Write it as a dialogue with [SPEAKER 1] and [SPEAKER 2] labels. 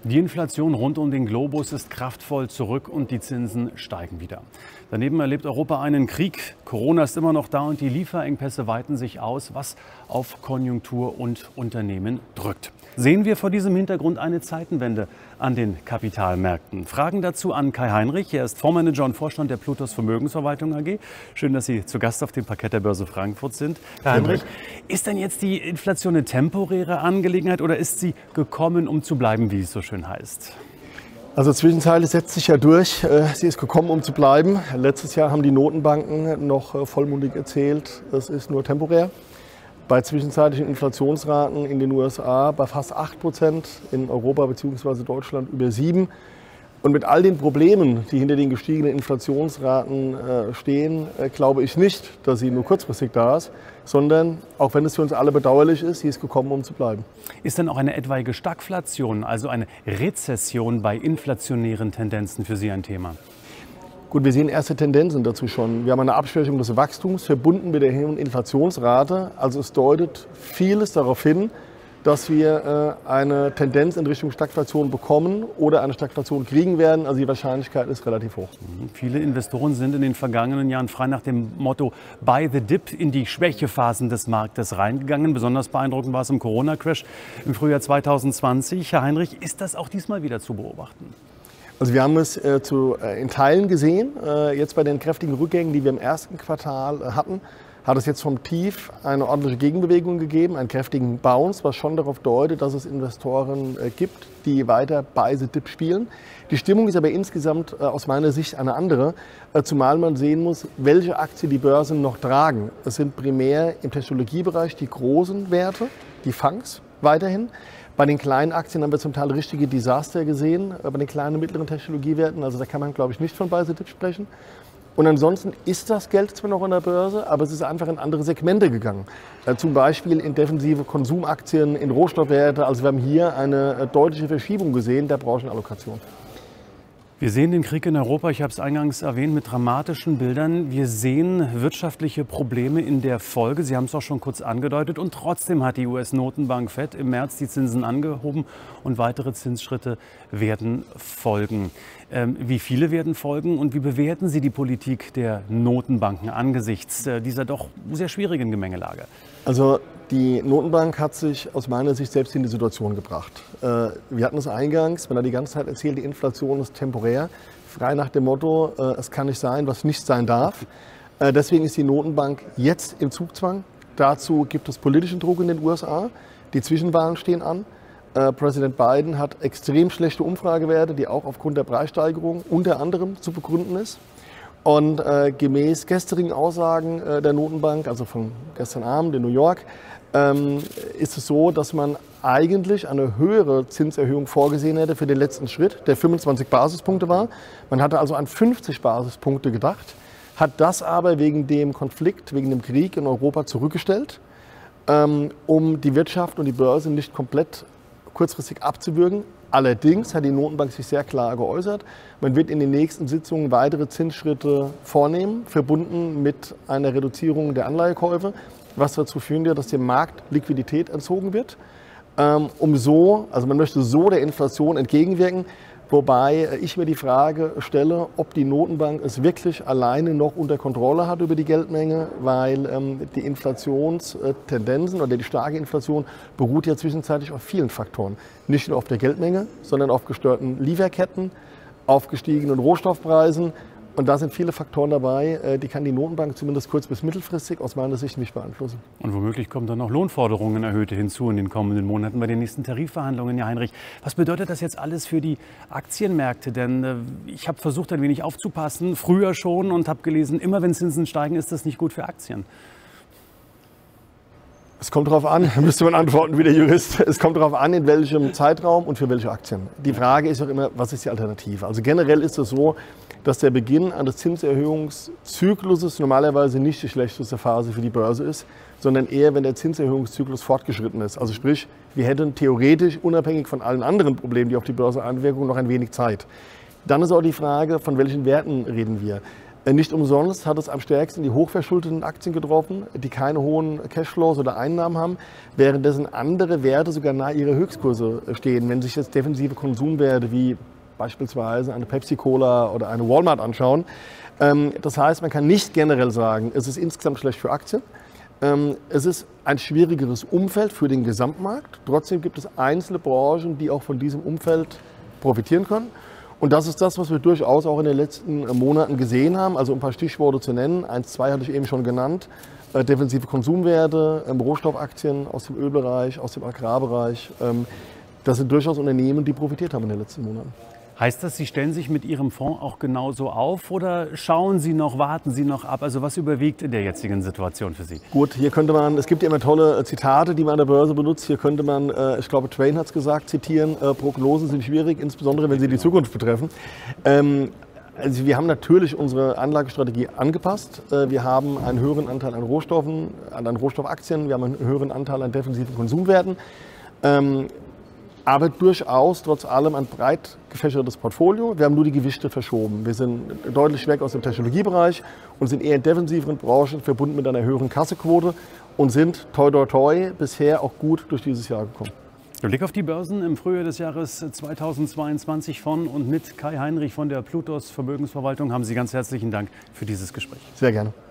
[SPEAKER 1] Die Inflation rund um den Globus ist kraftvoll zurück und die Zinsen steigen wieder. Daneben erlebt Europa einen Krieg. Corona ist immer noch da und die Lieferengpässe weiten sich aus, was auf Konjunktur und Unternehmen drückt. Sehen wir vor diesem Hintergrund eine Zeitenwende an den Kapitalmärkten? Fragen dazu an Kai Heinrich. Er ist Fondsmanager und Vorstand der Plutos Vermögensverwaltung AG. Schön, dass Sie zu Gast auf dem Parkett der Börse Frankfurt sind. Kai Heinrich, ist denn jetzt die Inflation eine temporäre Angelegenheit oder ist sie gekommen, um zu bleiben, wie es so schön heißt?
[SPEAKER 2] Also zwischenzeitlich setzt sich ja durch, sie ist gekommen, um zu bleiben. Letztes Jahr haben die Notenbanken noch vollmundig erzählt, es ist nur temporär. Bei zwischenzeitlichen Inflationsraten in den USA bei fast 8%, in Europa bzw. Deutschland über 7%. Und mit all den Problemen, die hinter den gestiegenen Inflationsraten stehen, glaube ich nicht, dass sie nur kurzfristig da ist, sondern, auch wenn es für uns alle bedauerlich ist, sie ist gekommen, um zu bleiben.
[SPEAKER 1] Ist denn auch eine etwaige Stagflation, also eine Rezession bei inflationären Tendenzen für Sie ein Thema?
[SPEAKER 2] Gut, wir sehen erste Tendenzen dazu schon. Wir haben eine Abschwächung des Wachstums verbunden mit der hohen Inflationsrate. Also es deutet vieles darauf hin, dass wir eine Tendenz in Richtung Stagflation bekommen oder eine Stagflation kriegen werden. Also die Wahrscheinlichkeit ist relativ hoch.
[SPEAKER 1] Viele Investoren sind in den vergangenen Jahren frei nach dem Motto Buy the Dip in die Schwächephasen des Marktes reingegangen. Besonders beeindruckend war es im Corona-Crash im Frühjahr 2020. Herr Heinrich, ist das auch diesmal wieder zu beobachten?
[SPEAKER 2] Also wir haben es in Teilen gesehen. Jetzt bei den kräftigen Rückgängen, die wir im ersten Quartal hatten, hat es jetzt vom Tief eine ordentliche Gegenbewegung gegeben, einen kräftigen Bounce, was schon darauf deutet, dass es Investoren gibt, die weiter Buy the Dip spielen. Die Stimmung ist aber insgesamt aus meiner Sicht eine andere, zumal man sehen muss, welche Aktien die Börsen noch tragen. Es sind primär im Technologiebereich die großen Werte, die FANGs weiterhin. Bei den kleinen Aktien haben wir zum Teil richtige Desaster gesehen, bei den kleinen und mittleren Technologiewerten. Also da kann man, glaube ich, nicht von Buy the Dip sprechen. Und ansonsten ist das Geld zwar noch an der Börse, aber es ist einfach in andere Segmente gegangen. Zum Beispiel in defensive Konsumaktien, in Rohstoffwerte. Also wir haben hier eine deutliche Verschiebung gesehen der Branchenallokation.
[SPEAKER 1] Wir sehen den Krieg in Europa, ich habe es eingangs erwähnt, mit dramatischen Bildern. Wir sehen wirtschaftliche Probleme in der Folge. Sie haben es auch schon kurz angedeutet. Und trotzdem hat die US-Notenbank Fed im März die Zinsen angehoben und weitere Zinsschritte werden folgen. Wie viele werden folgen und wie bewerten Sie die Politik der Notenbanken angesichts dieser doch sehr schwierigen Gemengelage?
[SPEAKER 2] Also die Notenbank hat sich aus meiner Sicht selbst in die Situation gebracht. Wir hatten es eingangs, man hat die ganze Zeit erzählt, die Inflation ist temporär, frei nach dem Motto, es kann nicht sein, was nicht sein darf. Deswegen ist die Notenbank jetzt im Zugzwang. Dazu gibt es politischen Druck in den USA. Die Zwischenwahlen stehen an. Präsident Biden hat extrem schlechte Umfragewerte, die auch aufgrund der Preissteigerung unter anderem zu begründen ist. Und gemäß gestrigen Aussagen der Notenbank, also von gestern Abend in New York, ist es so, dass man eigentlich eine höhere Zinserhöhung vorgesehen hätte für den letzten Schritt, der 25 Basispunkte war. Man hatte also an 50 Basispunkte gedacht, hat das aber wegen dem Konflikt, wegen dem Krieg in Europa zurückgestellt, um die Wirtschaft und die Börse nicht komplett kurzfristig abzuwürgen. Allerdings hat die Notenbank sich sehr klar geäußert. Man wird in den nächsten Sitzungen weitere Zinsschritte vornehmen, verbunden mit einer Reduzierung der Anleihekäufe, was dazu führen wird, dass dem Markt Liquidität entzogen wird. Also man möchte so der Inflation entgegenwirken, wobei ich mir die Frage stelle, ob die Notenbank es wirklich alleine noch unter Kontrolle hat über die Geldmenge, weil die Inflationstendenzen oder die starke Inflation beruht ja zwischenzeitlich auf vielen Faktoren. Nicht nur auf der Geldmenge, sondern auf gestörten Lieferketten, auf gestiegenen Rohstoffpreisen. Und da sind viele Faktoren dabei, die kann die Notenbank zumindest kurz- bis mittelfristig aus meiner Sicht nicht beeinflussen.
[SPEAKER 1] Und womöglich kommen dann noch Lohnforderungen erhöhte hinzu in den kommenden Monaten bei den nächsten Tarifverhandlungen. Ja, Heinrich, was bedeutet das jetzt alles für die Aktienmärkte? Denn ich habe versucht, ein wenig aufzupassen, früher schon, und habe gelesen, immer wenn Zinsen steigen, ist das nicht gut für Aktien.
[SPEAKER 2] Es kommt darauf an, müsste man antworten wie der Jurist. Es kommt darauf an, in welchem Zeitraum und für welche Aktien. Die Frage ist auch immer, was ist die Alternative? Also generell ist es so, dass der Beginn eines Zinserhöhungszykluses normalerweise nicht die schlechteste Phase für die Börse ist, sondern eher, wenn der Zinserhöhungszyklus fortgeschritten ist. Also sprich, wir hätten theoretisch, unabhängig von allen anderen Problemen, die auf die Börse einwirken, noch ein wenig Zeit. Dann ist auch die Frage, von welchen Werten reden wir. Nicht umsonst hat es am stärksten die hochverschuldeten Aktien getroffen, die keine hohen Cashflows oder Einnahmen haben, währenddessen andere Werte sogar nahe ihrer Höchstkurse stehen. Wenn sich jetzt defensive Konsumwerte wie beispielsweise eine Pepsi-Cola oder eine Walmart anschauen. Das heißt, man kann nicht generell sagen, es ist insgesamt schlecht für Aktien. Es ist ein schwierigeres Umfeld für den Gesamtmarkt. Trotzdem gibt es einzelne Branchen, die auch von diesem Umfeld profitieren können. Und das ist das, was wir durchaus auch in den letzten Monaten gesehen haben. Also um ein paar Stichworte zu nennen. 1, 2 hatte ich eben schon genannt. Defensive Konsumwerte, Rohstoffaktien aus dem Ölbereich, aus dem Agrarbereich. Das sind durchaus Unternehmen, die profitiert haben in den letzten Monaten.
[SPEAKER 1] Heißt das, Sie stellen sich mit Ihrem Fonds auch genauso auf oder schauen Sie noch, warten Sie noch ab? Also was überwiegt in der jetzigen Situation für Sie?
[SPEAKER 2] Gut, hier könnte man, es gibt ja immer tolle Zitate, die man an der Börse benutzt. Hier könnte man, ich glaube Twain hat es gesagt, zitieren, Prognosen sind schwierig, insbesondere wenn sie die Zukunft betreffen. Also wir haben natürlich unsere Anlagestrategie angepasst. Wir haben einen höheren Anteil an Rohstoffen, an Rohstoffaktien, wir haben einen höheren Anteil an defensiven Konsumwerten. Aber durchaus trotz allem ein breit gefächertes Portfolio. Wir haben nur die Gewichte verschoben. Wir sind deutlich weg aus dem Technologiebereich und sind eher in defensiveren Branchen verbunden mit einer höheren Kassequote und sind toi toi toi bisher auch gut durch dieses Jahr gekommen.
[SPEAKER 1] Der Blick auf die Börsen im Frühjahr des Jahres 2022 von und mit Kai Heinrich von der Plutos Vermögensverwaltung. Haben Sie ganz herzlichen Dank für dieses Gespräch.
[SPEAKER 2] Sehr gerne.